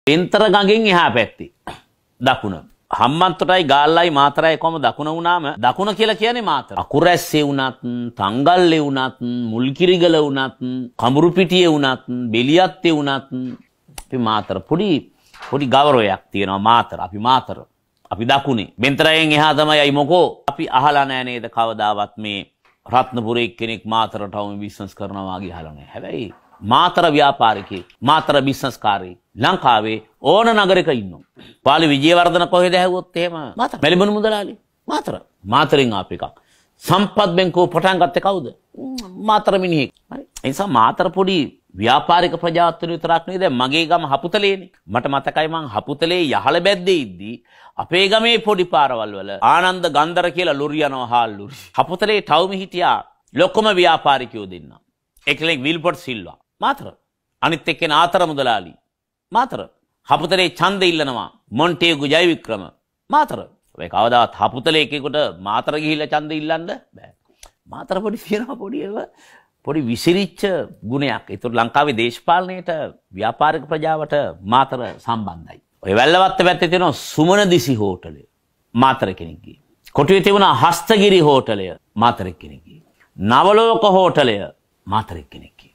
පෙන්තර ගඟෙන් එහා පැත්තේ දකුණ. හම්බන්තොටයි ගාල්ලයි මාතරයි කොම දකුණ වුණාම දකුණ කියලා කියන්නේ මාතර. අකුරැස්සේ වුණත්, තංගල්ලේ වුණත්, මුල්කිරිගල වුණත්, කඹුරුපිටියේ වුණත්, බෙලියත්තේ වුණත් අපි මාතර පොඩි ගෞරවයක් තියෙනවා මාතර. අපි මාතර. අපි දකුණේ. බෙන්තරයෙන් එහා තමයි අයි මොකෝ අපි අහලා නැහැ නේද කවදාවත් මේ රත්නපුරේ කෙනෙක් මාතරට වම බිස්නස් කරනවා වගේ අහලා නැහැ. හැබැයි මාතර ව්‍යාපාරිකයෙක්, මාතර බිස්නස් කාරයෙක් ලංකාවේ ඕන නගරයක ඉන්නවා. පාලි විජේවර්ධන කොහෙද ඇහුවොත් එහෙම මාතර. මෙලිබුණු මුදලාලි මාතර. මාතරින් ආපු එකක්. සම්පත් බැංකුව පටන් ගත්තේ කවුද? මාතර මිනිහෙක්. හරි. ඒ නිසා මාතර පොඩි ව්‍යාපාරික ප්‍රජාත්වන විතරක් නෙවෙයි. දැන් මගේ ගම හපුතලේනේ. මට මතකයි මං හපුතලේ යහල බැද්දේ ඉද්දී අපේ ගමේ පොඩි පාරවල් වල ආනන්ද ගන්දර කියලා ලොරි යනවා හාල් ලොරි. හපුතලේ ටවුමි හිටියා ලොකම ව්‍යාපාරිකයෝ දෙන්න. එක්කෙනෙක් විල්පොට් සිල්වා මාතර. අනිත් එක්කෙනා ආතර මුදලාලි මාතර. හපුතලේ ඡන්ද ඉල්ලනවා මොන්ටේගු ජයවික්‍රම මාතර. ඔය කවදාවත් හපුතලේ එකෙකුට මාතර ගිහිල්ලා ඡන්ද ඉල්ලන්න බෑ. මාතර පොඩි තියෙනවා පොඩි විසිරිච්ච ගුණයක්. ඒතර ලංකාවේ දේශපාලනයට ව්‍යාපාරික ප්‍රජාවට මාතර සම්බන්ධයි. ඔය වැල්ලවත්ත පැත්තේ තියෙන සුමන දිසි හෝටලය මාතර කෙනෙක්ගේ. කොටුවේ තිබුණ හස්තගිරි හෝටලය මාතර කෙනෙක්ගේ. නවලෝක හෝටලය මාතර කෙනෙක්ගේ.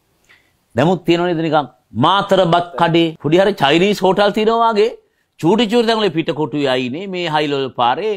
දැමුත් තියෙනවනේ නිකන් මාතර බත් කඩේ පොඩි හරි චයිනීස් හෝටල් තියෙනවා වගේ චූටි තැන්වල පිට කොටුවේ අයිනේ මේ හයිලොල් පාරේ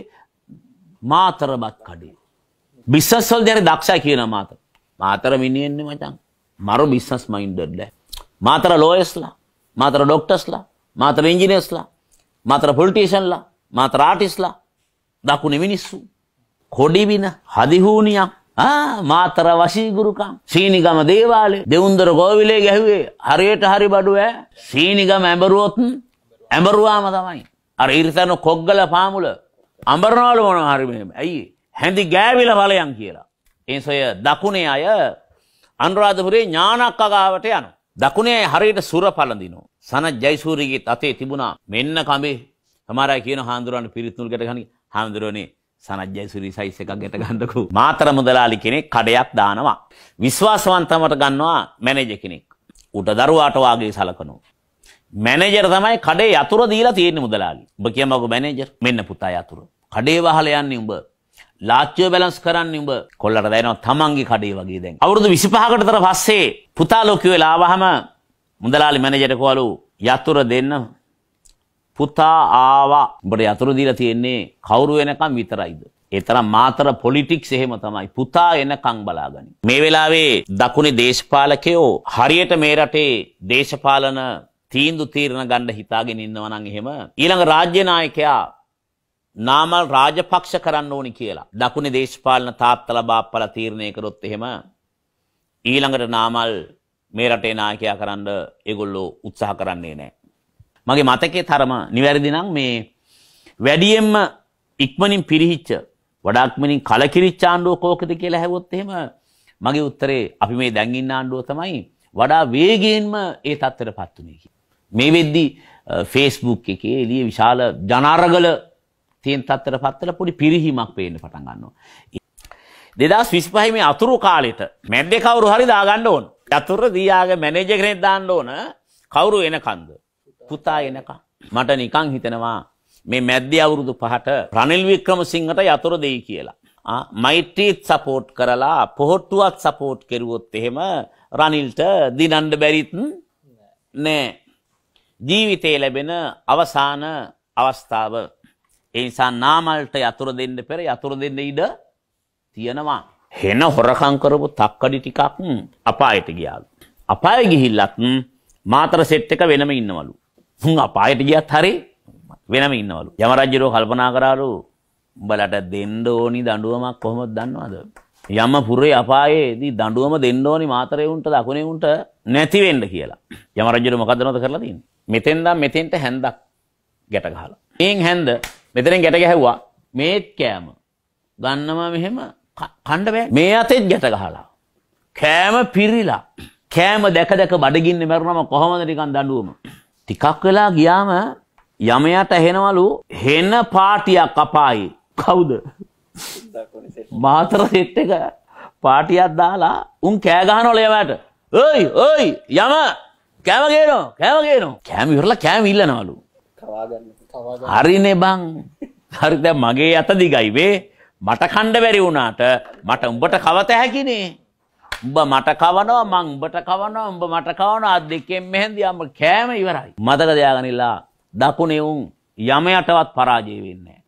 මාතර බත් කඩේ. බිස්නස් වලදී හරි දක්ෂයි කියන මාතර. මාතර මිනිහෙන්නේ මචං. මරු බිස්නස් මයින්ඩඩ් ලා. මාතර ලෝයර්ස්ලා, මාතර ડોක්ටර්ස්ලා, මාතර ඉංජිනේර්ස්ලා, මාතර පොලිටිෂියන්ලා, මාතර ආටිස්ට්ලා, දකුණේ මිනිස්සු. කොඩිවින, හදිහූනියක්, මාතර වශීගුරුකම්, සීනිගම දේවාලේ, දෙවුන්දර ගෝවිලේ ගැහුවේ හරියට හරි බඩු ඈ. සීනිගම ඇඹරුවොත් ඇඹරුවාම තමයි. අර ඉරිතන කොග්ගල පාමුල අඹරනවලු මොනවා හරි මෙහෙම. ඇයි? හැඳි ගෑවිලා බලයන් කියලා. එනිසය දකුණේ අය අනුරාධපුරේ ඥානක්කගාවට යනවා. දකුණේ අය හරියට සුර පළඳිනවා. සනත් ජයසූරියගේ අතේ තිබුණා මෙන්න කඹේ. සමහර අය කියන හාමුදුරන් පිරිත්නුල් ගැට ගහන්නේ. හාමුදුරනේ සනත් ජයසූරිය සයිස් එකක් ගැට ගන්නකෝ. මාතර මුදලාලි කෙනෙක් කඩයක් දානවා. විශ්වාසවන්තමට ගන්නවා මැනේජර් කෙනෙක්. උට දරුවාට වාගේ සලකනවා. මැනේජර් තමයි කඩේ යතුරු දීලා තියෙන්නේ මුදලාලි. ඔබ කියමකෝ මැනේජර් මෙන්න පුතා යතුරු. කඩේ වහලා යන්නේ උඹ. ලාච්චුව බැලන්ස් කරන්නේ උඹ. කොල්ලට දැනෙනවා තමන්ගේ කඩේ වගේ දැන්. අවුරුදු 25කට විතර පස්සේ පුතා ලෝකිය වෙලා ආවහම මුදලාලි මැනේජර් කවලු යතුරු දෙන්න. පුතා ආවා. උඹට යතුරු දීලා තියෙන්නේ කවුරු වෙනකම් විතරයිද? ඒ තරම් මාතර පොලිටික්ස් එහෙම තමයි. පුතා එනකම් බලාගනි. මේ වෙලාවේ දකුණේ දේශපාලකයෝ හරියට මේ රටේ දේශපාලන තීන්දුව తీරන ගන්න හිතාගෙන ඉන්නවා නම් එහෙම ඊළඟ රාජ්‍ය නායකයා නාමල් රාජපක්ෂ කරන්න ඕනි කියලා දකුණේ දේශපාලන තාත්තලා බාප්පලා තීරණය කරොත් එහෙම ඊළඟට නාමල් මේ රටේ නායකයා කරන්න ඒගොල්ලෝ උත්සාහ කරන්නේ නැහැ. මගේ මතකයේ තරම නිවැරදි නම් මේ වැඩියෙන්ම ඉක්මනින් පිරිහිච්ච වඩා ඉක්මනින් කලකිරිච්ච ආණ්ඩුව කෝකද කියලා ඇහුවොත් එහෙම මගේ උත්තරේ අපි මේ දැන් ඉන්න ආණ්ඩුව තමයි වඩා වේගයෙන්ම ඒ තත්ත්වයටපත් උනේ. මේ වෙද්දි Facebook එකේ එළිය විශාල ජනාරගල තියෙන තත්ත්වයටපත් වෙලා පොඩි පිරිහීමක් පේන්න පටන් ගන්නවා. 2025 මේ අතුරු කාලෙට මැද්දේ කවුරු හරි දාගන්න ඕන. යතුරු දියාගේ මැනේජර් කෙනෙක් දාන්න ඕන. කවුරු එනකන්ද? පුතා එනකන්. මට නිකන් හිතෙනවා මේ මැද්දේ අවුරුදු 5ට රනිල් වික්‍රමසිංහට යතුරු දෙයි කියලා. මෛත්‍රීත් සපෝට් කරලා පොහොට්ටුවත් සපෝට් කරුවොත් එහෙම රනිල්ට දිනන්න බැරිත් නෑ. ජීවිතේ ලැබෙන අවසාන අවස්ථාව. ඒ නිසා නාමල්ට යතුරු දෙන්න පෙර යතුරු දෙන්න ඉඩ තියෙනවා. හෙන හොරකම් කරපු තක්කඩි ටිකක් අපායට ගියාලු. අපාය ගිහිල්ලත් මාතර සෙට් එක වෙනම ඉන්නවලු. අපායට ගියත් හරි වෙනම ඉන්නවලු. යම රජුරෝ කල්පනා කරාලු උඹලට දෙන්න ඕනි දඬුවමක් කොහොමද දන්නවද? යම පුරේ අපායේදී දඬුවම දෙන්න ඕනි මාතරේ උන්ට දකුණේ උන්ට නැති වෙන්න කියලා. යම රජුරෝ මොකද නෝද කරලා තියෙන්නේ? මෙතෙන්ද මෙතෙන්ට හැන්දක් ගැට ගහලා. එයින් හැන්ද මෙතෙන් ගැට ගැහුවා මේත් කෑම ගන්නවා මෙහෙම කණ්ඩ බෑ. මේ අතෙත් ගැට ගහලා කෑම පිරිලා කෑම දැක දැක බඩගින්නේ මැරුණම කොහොමද නිකන් දඬුවම. ටිකක් වෙලා ගියාම යමයට ඇහෙනවලු හෙන පාටියක් අපායේ. කවුද? මාතර සෙට් එක පාටියක් දාලා උන් කෑ ගහනවලු යමයට. ඔයි ඔයි යම කෑම ගේනවා. කෑම ඉවරලා කෑම ඉල්ලනවලු. හරිනේ බං. හරි දැන් මගේ අත දිගයි වේ. මට කණ්ඩ බැරි වුණාට මට උඹට කවත හැකිනේ. උඹ මට කවනවා මං උඹට කවනවා උඹ මට කවනවා අත් දෙකෙන් මෙහෙන්දියාම කෑම ඉවරයි. මතක තියාගනිලා දකුණේ උන් යමයටවත් පරාජය වෙන්නේ නැහැ.